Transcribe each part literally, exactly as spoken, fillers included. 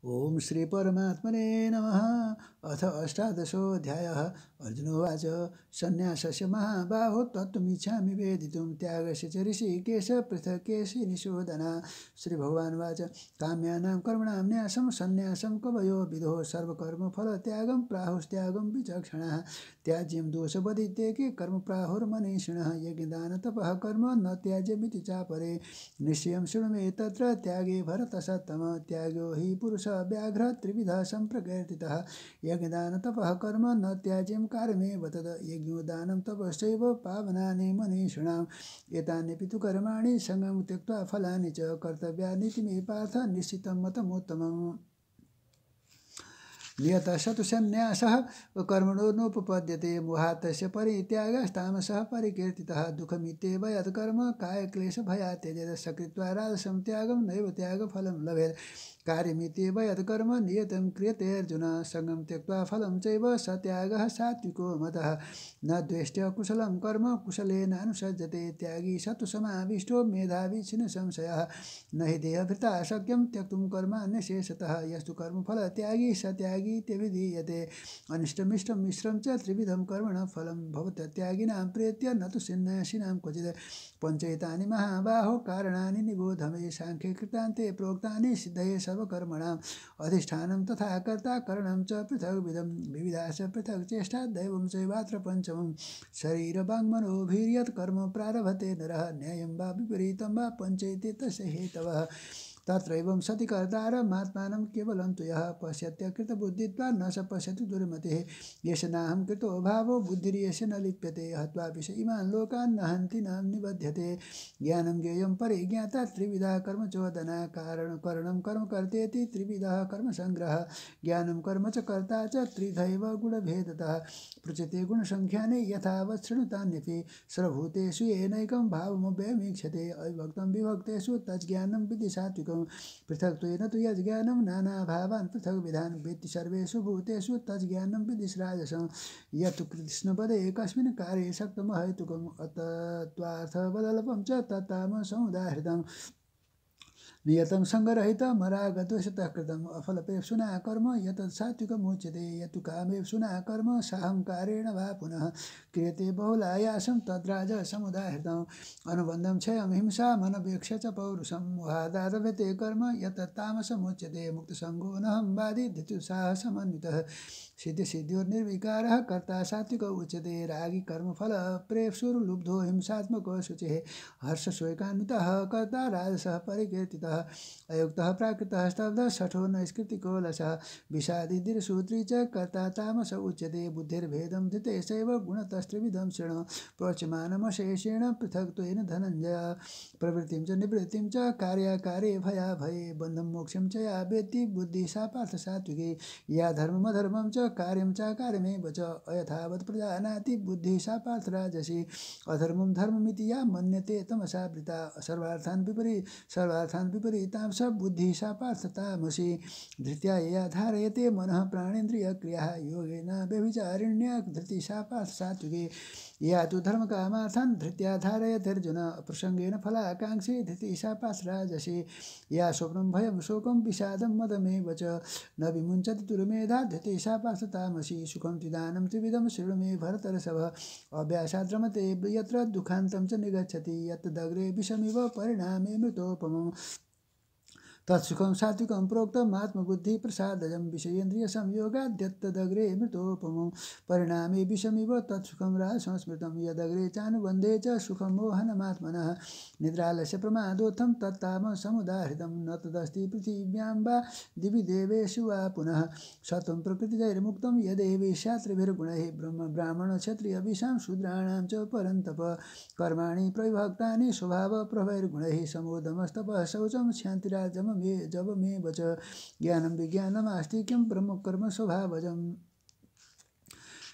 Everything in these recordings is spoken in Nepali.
ओम श्री परमात्मने नमः। अथ अष्टादशोऽध्यायः। अर्जुनोवाच सन्न्यासस्य महाबाहो तत्त्वमिच्छामि वेदितुं त्यागस्य च ऋषिकेश पृथक् केशि निषूदन। श्रीभगवानुवाच काम्यानां कर्मणां न्यासं सन्न्यासं कवयो विदो सर्वकर्मफलत्यागं प्राहुस्त्यागं विचक्षणः त्याज्यं दोषवदित्येके कर्म प्राहुर्मनीषिणः यज्ञदानतपः कर्म न त्याज्यमिति चापरे निश्चयं शृणु मे तत्र त्यागे भरतसत्तम त्यागो हि पुरुष व्याघ्र त्रिविधः सम्प्रकीर्तितः यज्ञदानतपः कर्म न त्याज्यं कार्यमेव तद् यज्ञोदानं तपश्चैव पावनानि मनीषिणाम् एतान्यपि तु कर्माणि सङ्गं त्यक्त्वा फलानि च कर्तव्यानीति मे पार्थ निश्चितं मतमोत्तमम् नियतः स तु सन्न्यासः कर्मणो नोपपद्यते मोहातस्य परित्यागस्तामसः परिकीर्तितः दुःखमित्येव यत्कर्म कायक्लेशभयात् त्यजेत् सकृत्वा राजसं त्यागं नैव त्यागफलं लभेत् कार्यमित्येव यत्कर्म नियतं क्रियते अर्जुन सङ्गं त्यक्त्वा फलं चैव स त्यागः सात्विको मतः न द्वेष्ट्य कुशलं कर्म कुशलेनानुसज्जते त्यागी स तु समाविष्टो मेधावी छिन्न संशयः न हि देहभृता शक्यं त्यक्तुं कर्माण्यशेषतः यस्तु कर्मफलत्यागी स त्यागी त्यविधीयते अनिष्टमिष्टं मिश्रं च त्रिविधं कर्मणः फलं भवति त्यागिनां प्रेत्य न तु सन्न्यासिनां क्वचित् पञ्चैतानि महाबाहो कारणानि निबोध मे साङ्ख्ये कृतान्ते प्रोक्तानि सिद्धये सर्वकर्मणाम् अधिष्ठानं तथा कर्ता करणं च पृथग्विधं विविधा च पृथक् चेष्टा दैवं चैवात्र पञ्चमं शरीरवाङ्मनोभिर्यत् कर्म प्रारभते नरः न्यायं वा विपरीतं वा पञ्चैते तस्य हेतवः तत्रैवं सति कर्तारमात्मानं केवलं तु यः पश्यत्यकृतबुद्धित्वा न स पश्यति दुर्मतिः येष नाहं कृतो भावो बुद्धिर्येष न लिप्यते हत्वा विष इमान् लोकान् न हन्ति न निबध्यते ज्ञानं ज्ञेयं परिज्ञाता त्रिविधा कर्मचोदना कारण करणं कर्म कर्तेति त्रिविधः कर्मसङ्ग्रहः ज्ञानं कर्म च कर्ता च त्रिधैव गुणभेदतः पृच्छते गुणसङ्ख्याने यथावत् शृणुतान्यपि सर्वभूतेषु येनैकं भावमव्ययमीक्षते अविभक्तं विभक्तेषु तज्ज्ञानं विद्धि सात्विकम् पृथक्त्वेन तु यज्ज्ञानं नानाभावान् पृथग्विधान् वेत्ति सर्वेषु भूतेषु तज्ज्ञानं विद्धि राजसं यत् कृष्णपदे कस्मिन् कार्ये शक्तमहैतुकम् अतत्त्वार्थबलल्पं च तत्तामसमुदाहृतम् नियतं सङ्गरहितमरागद्वेषतः कृतम् अफलपेप्सुना कर्म यतत् सात्विकमुच्यते यत्तु कामेप्सुना कर्म साहंकारेण वा पुनः क्रियते बहुलायासं तद्राजसमुदाहृतम् अनुबन्धं क्षयं हिंसाम् अनपेक्ष्य च पौरुषं मोहादारभ्यते कर्म यतत् तामसमुच्यते मुक्तसङ्गो नहं वादी धृत्युत्साहसमन्वितः सिद्धिसिद्ध्योर्निर्विकारः कर्ता सात्विक उच्यते रागी कर्मफलप्रेप्सुर्लुब्धो हिंसात्मको शुचिः हर्षशोकान्वितः कर्ता राजसः परिकीर्तितः अयुक्तः प्राकृतः स्तब्धः शठो नैष्कृतिको लसः विषादिदीर्घसूत्री च कर्ता तामस उच्यते बुद्धिर्भेदं धृतेशैव गुणतस्त्रिविधं शृणु प्रोच्यमानमशेषेण पृथक्त्वेन धनञ्जय प्रवृत्तिं च निवृत्तिं च कार्याकारे भयाभये बन्धं मोक्षं च या वेत्ति बुद्धिः सा पार्थ सात्विकी या धर्ममधर्मं च कार्यं च कार्यमेव च अयथावत् प्रजानाति बुद्धिः सा पार्थ राजसी अधर्मं धर्ममिति या मन्यते तमसा वृता सर्वार्थान् विपरीत सर्वार्थान् विपरीतां स बुद्धिः सा पार्थ तामसी धृत्या या धारयते मनः प्राणेन्द्रियक्रियाः योगेन व्यभिचारिण्या धृतिः सा पार्थ सात्विकी या तु धर्मकामार्थान् धृत्या धारयतेर्जुन प्रसंगेन फलाकाङ्क्षी धृतिः सा पार्थ राजसी या स्वप्नं भयं शोकं विषादं मदमेव च न विमुञ्चति दुर्मेधा धृतिः सा पार्थ तामसी सुखं त्रिदानं त्रिविधं शृणु मे भरतर्षभ अभ्यासाद् रमते यत्र दुःखान्तं च निगच्छति यत्तदग्रे विषमिव परिणामे मृतोपमम् तत्सुखं सात्विकं प्रोक्तम् आत्मबुद्धिप्रसादजं विषयेन्द्रियसंयोगाद्यत्तदग्रे मृतोपमं परिणामे विषमिव तत्सुखं राजसंस्मृतं यदग्रे चानुबन्धे च सुखं मोहनमात्मनः निद्रालस्य प्रमादोत्थं तत्तामसमुदाहृतं न तदस्ति पृथिव्यां वा दिवि देवेषु वा पुनः सत्वं प्रकृतिजैर्मुक्तं यदेवेशात्रिभिर्गुणैः ब्रह्म ब्राह्मणक्षत्रियविषां शूद्राणां च परन्तप कर्माणि प्रविभक्तानि स्वभावप्रभैर्गुणैः समोदमस्तपः शौचं शान्तिराजम् मे जब मे वच ज्ञानं विज्ञानम् आस्तिक्यं ब्रह्म कर्म स्वभावजम्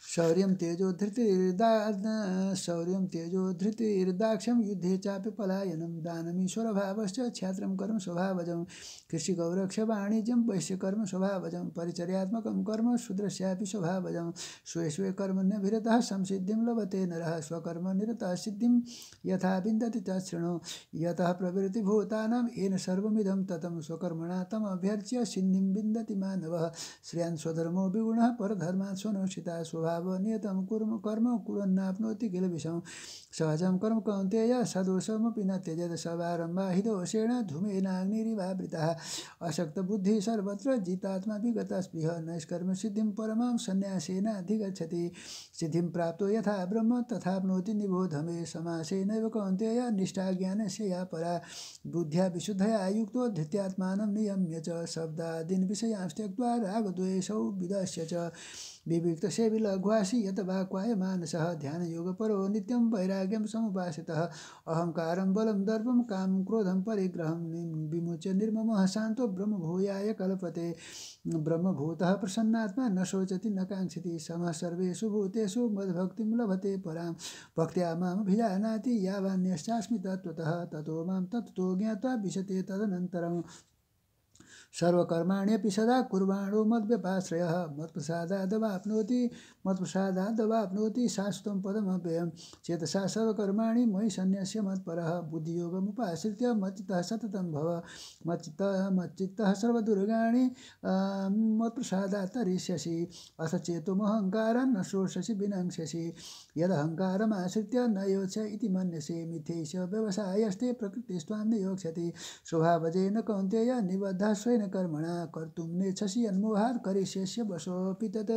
शौर्यं तेजो धृतिर्दा शौर्यं तेजो धृतिर्दाक्ष्यं युद्धे चापि पलायनं दानमीश्वरभावश्च क्षात्रं कर्म स्वभावजं कृषिगौरक्ष वाणिज्यं वैश्यकर्म स्वभावजं परिचर्यात्मकं कर्म शूद्रस्यापि स्वभावजं स्वे स्वे कर्मण्यभिरतः संसिद्धिं लभते नरः स्वकर्मनिरतः सिद्धिं यथा विन्दति तच्छृणु यतः प्रवृत्ति भूतानां येन सर्वमिदं ततं स्वकर्मणा तमभ्यर्च्य सिद्धिं विन्दति मानवः श्रेयान् स्वधर्मो विगुणः परधर्मात् स्वनुष्ठिता स्वभाव नियतं कुर्म कर्म कुर्वन्नाप्नोति किल विषं सहजं कर्म कौन्तेय सदोषमपि न त्यजेत सवारम्भा हि दोषेण धूमेनाग्निरिवावृतः अशक्तबुद्धिः सर्वत्र जितात्मा विगतः स्पृह नैष्कर्म सिद्धिं परमां सन्न्यासेनाधिगच्छति सिद्धिं प्राप्तो यथा ब्रह्म तथाप्नोति निबोध मे समासेनैव कौन्तेय निष्ठा ज्ञानस्य या परा बुद्ध्या विशुद्धया युक्तो धृत्यात्मानं नियम्य च शब्दादीन् विषयांस् त्यक्त्वा रागद्वेषौ विदस्य च विविक्तसेवी लघ्वासी यत वाक्वाय मानसः ध्यानयोगपरो नित्यं वैराग्यं समुपासितः अहङ्कारं बलं दर्पं कामं क्रोधं परिग्रहं विमुच्य निर्ममः शान्तो ब्रह्मभूयाय कल्पते ब्रह्मभूतः प्रसन्नात्मा न शोचति न काङ्क्षति समः सर्वेषु भूतेषु मद्भक्तिं लभते परां भक्त्या मामभिजानाति यावान्यश्चास्मि तत्त्वतः ततो मां तत्त्वतो ज्ञात्वा विशते तदनन्तरम् सर्वकर्माण्यपि सदा कुर्वाणो मद्व्यपाश्रयः मत्प्रसादादवाप्नोति मत्प्रसादादवाप्नोति शाश्वतं पदमव्ययं चेतसा सर्वकर्माणि मयि सन्न्यस्य मत्परः बुद्धियोगमुपाश्रित्य मच्चित्तः सततं भव मच्चित्तः मच्चित्तः सर्वदुर्गाणि मत्प्रसादात् तरिष्यसि अथ चेतोमहङ्कारान् न शोषसि विनङ्क्ष्यसि यदहङ्कारमाश्रित्य न योत्स्य इति मन्यसे मिथ्यैष व्यवसायस्ते प्रकृतिस्त्वां न योक्ष्यति स्वभावजेन कौन्तेय निबद्धः स्वेन कर्मणा कर्तुं नेच्छसि अन्मोहात् करिष्यस्य वशोऽपि तत्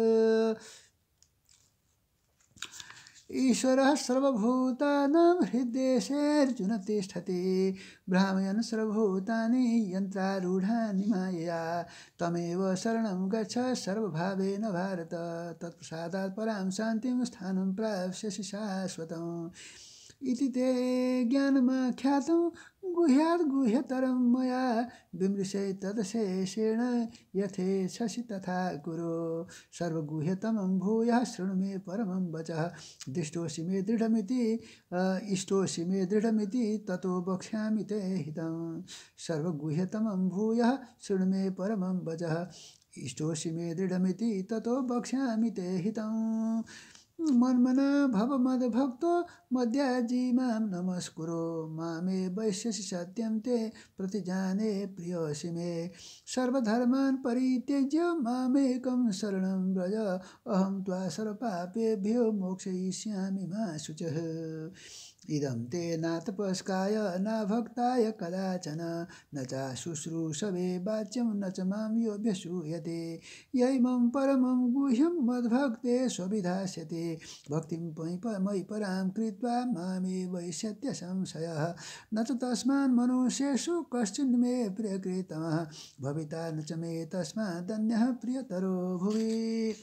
ईश्वरः सर्वभूतानां हृद्देशेऽर्जुन तिष्ठति भ्रामयन् सर्वभूतानि यन्त्रारूढानि मायया तमेव शरणं गच्छ सर्वभावेन भारत तत्प्रसादात् परां शान्तिं स्थानं प्राप्स्यसि शाश्वतम् इति ते ज्ञानमाख्यातं गुह्यात् गुह्यतरं मया विमृशे तदशेषेण यथेच्छसि तथा कुरु सर्वगुह्यतमं भूयः शृणु मे परमं वचः दृष्टोऽसि मे दृढमिति इष्टोऽसि मे दृढमिति ततो वक्ष्यामि ते हितं सर्वगुह्यतमं भूयः शृणु मे परमं वचः इष्टोऽसि मे दृढमिति ततो वक्ष्यामि ते हितं मन्मना भव मद्भक्तो मद्याजी मां नमस्कुरो मामे वैश्यसि सत्यं ते प्रतिजाने प्रियोऽसि मे सर्वधर्मान् परित्यज्य मामेकं शरणं व्रज अहं त्वा सर्वपापेभ्यो मोक्षयिष्यामि मा शुचः इदं ते न तपस्काय न भक्ताय कदाचन न च शुश्रूषवे वाच्यं न च मां योऽभ्यसूयते यैमं परमं गुह्यं मद्भक्ते स्वविधास्यते भक्तिं मयि परां कृत्वा मामे वैश्यत्य संशयः न च तस्मान् मनुष्येषु कश्चिन्मे प्रियकृतमः भविता न च मे तस्मादन्यः प्रियतरो भुवि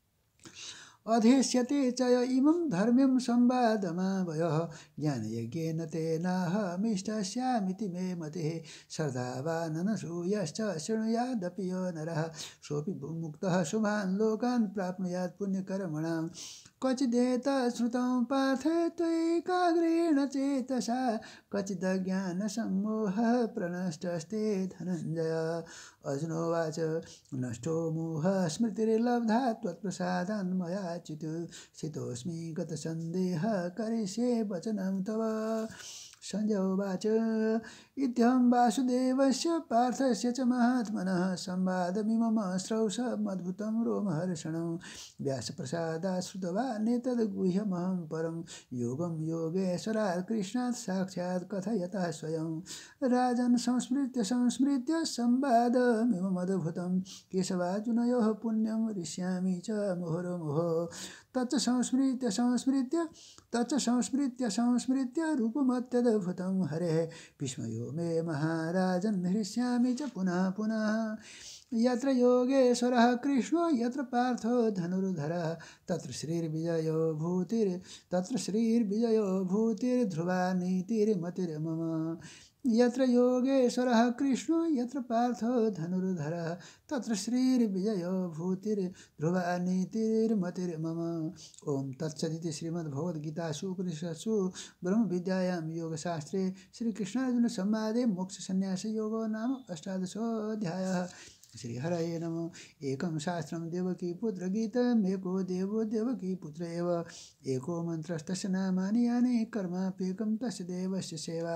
अधीष्यते च इमं धर्म्यं संवादमावयः ज्ञानयज्ञेन तेनाहमिष्टस्यामिति मे मतिः श्रद्धावाननसूयश्च शृणुयादपि यो नरः सोऽपि मुक्तः शुभान् लोकान् प्राप्नुयात् पुण्यकर्मणां क्वचिदेतत् पार्थ त्वैकाग्रेण चेतसा क्वचिदज्ञानसम्मोहः प्रनष्टस्ते धनञ्जय अर्जुनोवाच नष्टो मोहः स्मृतिर्लब्धा त्वत्प्रसादान् मया च्युत स्थितोऽस्मि गतसन्देहः करिष्ये वचनं तव संजय उवाच इत्यहं वासुदेवस्य पार्थस्य च महात्मनः संवादमिमं श्रौषमद्भुतं रोमहर्षणं व्यासप्रसादात् श्रुतवान् एतद्गुह्यमहं परं योगं योगेश्वरात् कृष्णात् साक्षात् कथयतः स्वयं राजन् संस्मृत्य संस्मृत्य संवादमिममद्भुतं केशवार्जुनयोः पुण्यं हृष्यामि च मुहुर्मुहुः तच्च संस्मृत्य संस्मृत्य तच्च संस्मृत्य संस्मृत्य रूपमत्यद्भुतं हरेः विस्मयो मे महाराजन् हृष्यामि च पुनः पुनः यत्र योगेश्वरः कृष्णो यत्र पार्थो धनुर्धरः तत्र श्रीर्विजयो भूतिर् तत्र श्रीर्विजयो भूतिर्ध्रुवा नीतिर्मतिर्मम यत्र योगेश्वरः कृष्णो यत्र पार्थो धनुर्धरः तत्र श्रीर्विजयो भूतिर्ध्रुवा नीतिर्मतिर्मम। ओम तत्सदिति श्रीमद्भगवद्गीतासु उपनिषत्सु ब्रह्मविद्यायां योगशास्त्रे श्रीकृष्णार्जुन संवादे मोक्षसंन्यासयोगो नाम अष्टादशोऽध्यायः। श्रीहरये नमः। एकं शास्त्रं देवकी पुत्र गीतम् एको देवो देवकी पुत्र एव एको मन्त्रस्तस्य नामानि यानि कर्माप्येकं तस्य देवस्य सेवा।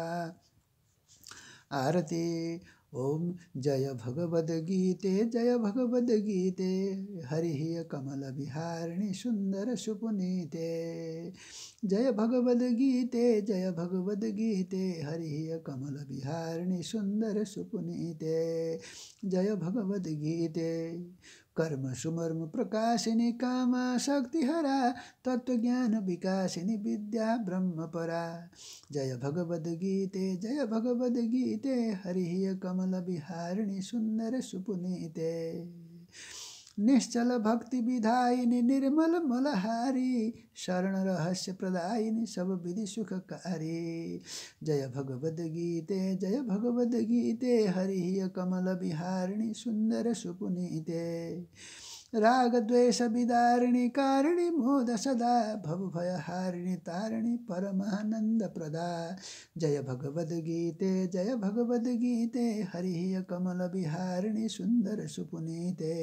आरती। ओम जय भगवद्गीते जय भगवद्गीते हरिः कमल विहारिणि सुंदर सुपुनीते। जय भगवद्गीते जय भगवद्गीते हरिः कमल विहारिणि सुंदर सुपुनीते। जय भगवद्गीते कर्म सुमर्म प्रकाशिनी कामा शक्तिहरा तत्वज्ञान विकासिनी विद्या ब्रह्मपरा। जय भगवद्गीते जय भगवद्गीते हरिः कमल विहारिणि सुंदर सुपुनीते। निश्चल भक्ति विधायिनी निर्मल मलहारी शरण रहस्य प्रदायिनी सब विधि सुखकारी। जय भगवद्गीते जय भगवद्गीते हरिः कमल विहारिणि सुंदर सुपुनीते। राग द्वेष विदारिणी कारिणी मोद सदा भवभयहारिणी तारिणी परमानंद प्रदा। जय भगवद्गीते जय भगवद्गीते हरिः कमल विहारिणी सुंदर सुपुनीते।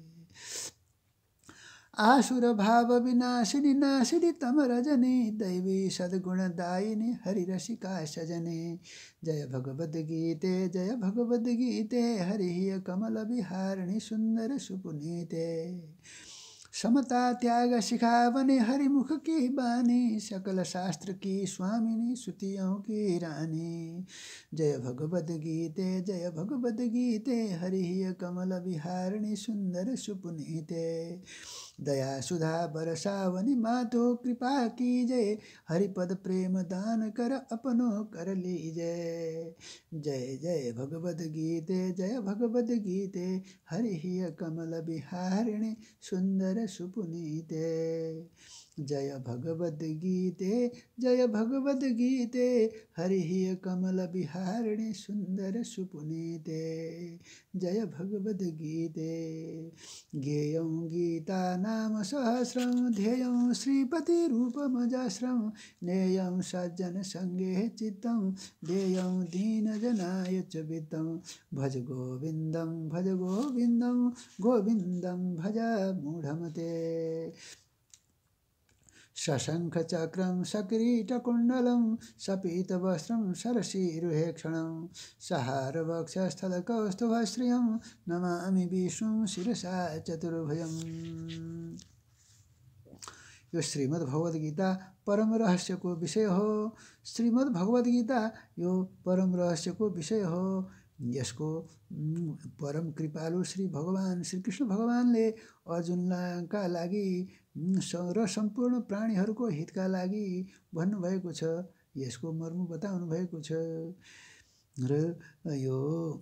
आसुर भाव विनाशिनी नाशिनी तम रजनी दैवी सद्गुणदायिनी हरिरसिका सजनी। जय भगवद्गीते जय भगवद्गीते हरिः कमल विहारिणी सुंदर सुपुनीते। समता त्याग सिखावनी हरिमुख की बानी सकल शास्त्र की स्वामिनी श्रुतियों की रानी। जय भगवद्गीते जय भगवद्गीते हरिः कमल विहारिणी सुंदर सुपुनीते। दया सुधा बरसावनी मातो कृपा कीजय हरिपद प्रेम दान कर अपनो कर लीजय। जय जय भगवद्गीते जय भगवद्गीते हरिः कमल विहारिणी सुंदर सुपुनीते। जय भगवद्गीते जय भगवद्गीते हरिः कमल विहारिणी सुंदर सुपुनीते। जय भगवद्गीते। ज्ञेयं गीता नाम सहस्रं ध्येयं श्रीपति रूपमजास्रं नेयं सज्जन संगे चित्तं देयं दीनजनाय च वित्तं। भज गोविंदं भज गोविंदं गोविंदं भज मूढ़मते। शशंख चक्रं सकिरीटकुण्डलं सपीतवस्त्रं सरसीरुहेक्षणं सहारवक्षस्थलकौस्तुभश्रियं नमामि विष्णुं शिरसा चतुर्भुजम्। यो श्रीमद्भगवद्गीता परम रहस्य को विषय हो। श्रीमद्भगवद्गीता यो परम रहस्य को विषय हो। यसको परम कृपालु श्री भगवान श्री कृष्ण भगवानले अर्जुनका लागि र सम्पूर्ण प्राणीहरूको हितका लागि भन्नुभएको छ। यसको मर्म बताउनु भएको छ। र यो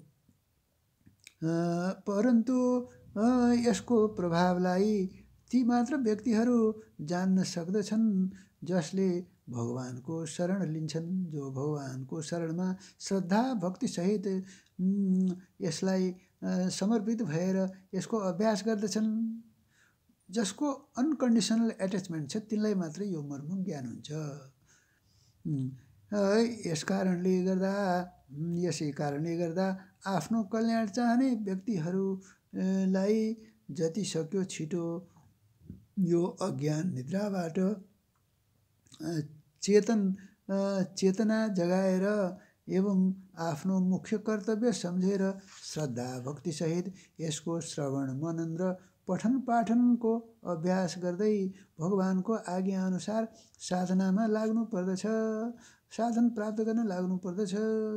परन्तु यसको प्रभावलाई ती मात्र व्यक्तिहरू जान्न सक्दछन् जसले भगवानको शरण लिन्छन्, जो भगवानको शरणमा श्रद्धा भक्ति सहित यसलाई समर्पित भएर यसको अभ्यास गर्दछन्। जसको अनकन्डिसनल एट्याचमेन्ट छ तिनलाई मात्रै यो मर्म ज्ञान हुन्छ। यस कारणले गर्दा यसै कारणले गर्दा आफ्नो कल्याण चाहने व्यक्तिहरूलाई जति सक्यो छिटो यो अज्ञान निद्राबाट चेतन चेतना जगाएर एवं आफ्नो मुख्य कर्तव्य सम्झेर श्रद्धा भक्ति सहित यसको श्रवण मनन र पठन पाठनको अभ्यास गर्दै भगवानको आज्ञा अनुसार साधनामा लाग्नु पर्दछ, साधन प्राप्त गर्न लाग्नु पर्दछ।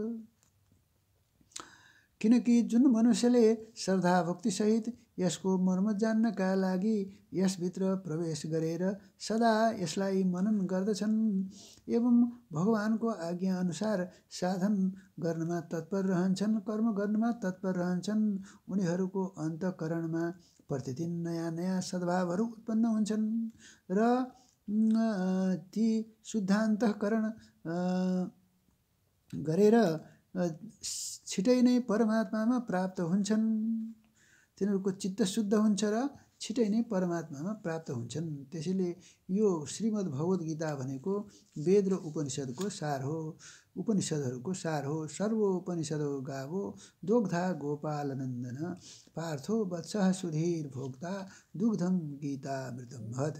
किनकि जुन मनुष्यले श्रद्धा भक्ति सहित यसको मर्म जान्नका लागि यसभित्र प्रवेश गरेर सदा यसलाई मनन गर्दछन् एवं भगवानको आज्ञा अनुसार साधन गर्नमा तत्पर रहन्छन्, कर्म गर्नमा तत्पर रहन्छन्, उनीहरूको अन्तःकरणमा प्रतिदिन नयाँ नयाँ सद्भावहरू उत्पन्न हुन्छन् र ती शुद्धान्तःकरण गरेर छिटै नै परमात्मामा प्राप्त हुन्छन्। तिनीहरूको चित्त शुद्ध हुन्छ र छिटै नै परमात्मामा प्राप्त हुन्छन्। त्यसैले यो श्रीमद् भगवत गीता भनेको वेद र उपनिषदको सार हो, उपनिषदहरूको सार हो। सर्वोपनिषदो गावो दोग्धा गोपालनन्दन पार्थो वत्सः सुधीर भोक्ता दुग्धम गीतामृतम महत्।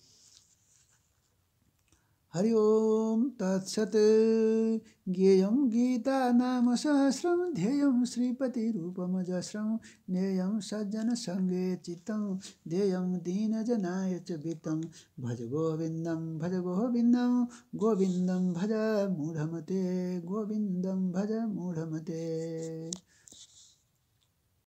हरि ओम तत्सत्। ज्ञेयं गीता नाम सहस्रं ध्येयं श्रीपतिरूपमजस्रं ज्ञेयं सज्जनसङ्गे चित्तं ध्येयं दीनजनाय च वित्तं भज गोविन्दं भज गोविन्दं गोविन्दं भज मूढमते गोविन्दं भज मूढमते।